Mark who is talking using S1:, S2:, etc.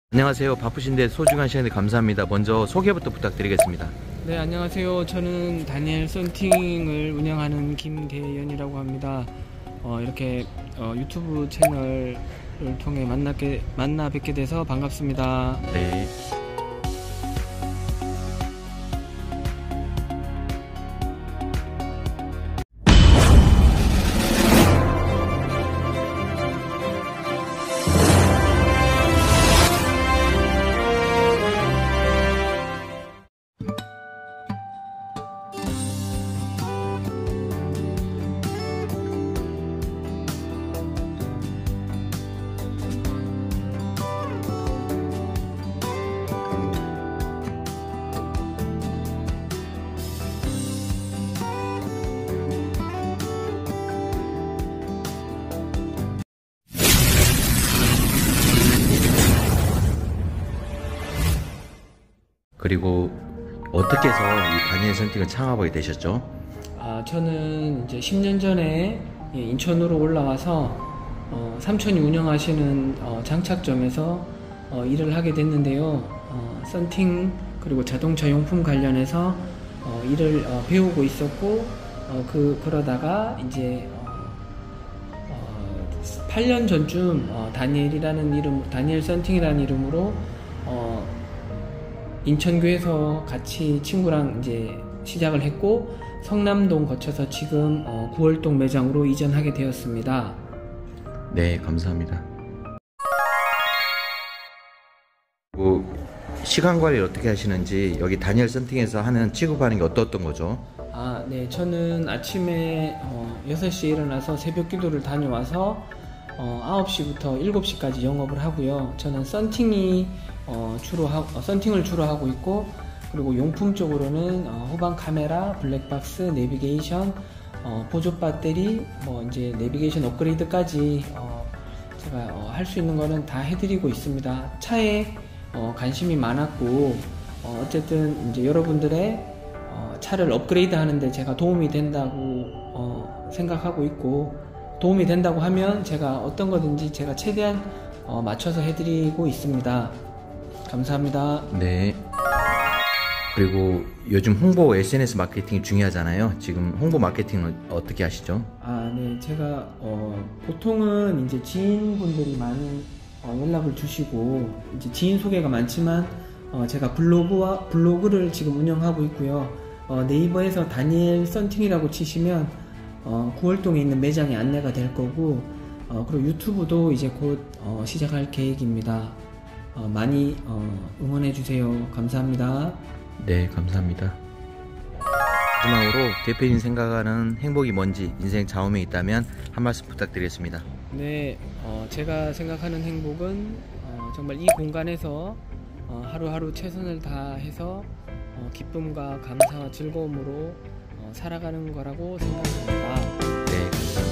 S1: 안녕하세요. 바쁘신데 소중한 시간에 감사합니다. 먼저 소개부터 부탁드리겠습니다.
S2: 네, 안녕하세요. 저는 다니엘 썬팅을 운영하는 김대현이라고 합니다. 이렇게 유튜브 채널을 통해 만나 뵙게 돼서 반갑습니다.
S1: 네. 그리고 어떻게 해서 이 다니엘 썬팅을 창업하게 되셨죠?
S2: 저는 이제 10년 전에 인천으로 올라와서 삼촌이 운영하시는 장착점에서 일을 하게 됐는데요. 썬팅 그리고 자동차 용품 관련해서 일을 배우고 있었고 그러다가 이제 8년 전쯤 다니엘 썬팅이라는 이름으로 인천교에서 같이 친구랑 이제 시작을 했고 성남동 거쳐서 지금 구월동 매장으로 이전하게 되었습니다.
S1: 네, 감사합니다. 그리고 시간 관리를 어떻게 하시는지, 여기 다니엘 썬팅에서 하는 취급하는 게 어떤 거죠?
S2: 네, 저는 아침에 6시에 일어나서 새벽 기도를 다녀와서 9시부터 7시까지 영업을 하고요. 저는 썬팅을 주로 하고 있고, 그리고 용품 쪽으로는 후방 카메라, 블랙박스, 내비게이션, 보조 배터리, 이제 내비게이션 업그레이드까지 제가 할 수 있는 거는 다 해드리고 있습니다. 차에 관심이 많았고, 어쨌든 이제 여러분들의 차를 업그레이드 하는데 제가 도움이 된다고 생각하고 있고, 도움이 된다고 하면 제가 어떤 거든지 제가 최대한 맞춰서 해드리고 있습니다. 감사합니다.
S1: 네. 그리고 요즘 홍보 SNS 마케팅이 중요하잖아요. 지금 홍보 마케팅은 어떻게 하시죠?
S2: 네. 제가 보통은 이제 지인분들이 많이 연락을 주시고, 이제 지인 소개가 많지만 제가 블로그를 지금 운영하고 있고요. 네이버에서 다니엘 썬팅이라고 치시면 구월동에 있는 매장이 안내가 될 거고, 그리고 유튜브도 이제 곧 시작할 계획입니다. 많이 응원해 주세요. 감사합니다.
S1: 네, 감사합니다. 마지막으로 대표님 생각하는 행복이 뭔지, 인생 좌우명이 있다면 한 말씀 부탁드리겠습니다.
S2: 네, 제가 생각하는 행복은 정말 이 공간에서 하루하루 최선을 다해서 기쁨과 감사와 즐거움으로 살아가는 거라고 생각합니다.
S1: 네, 감사합니다.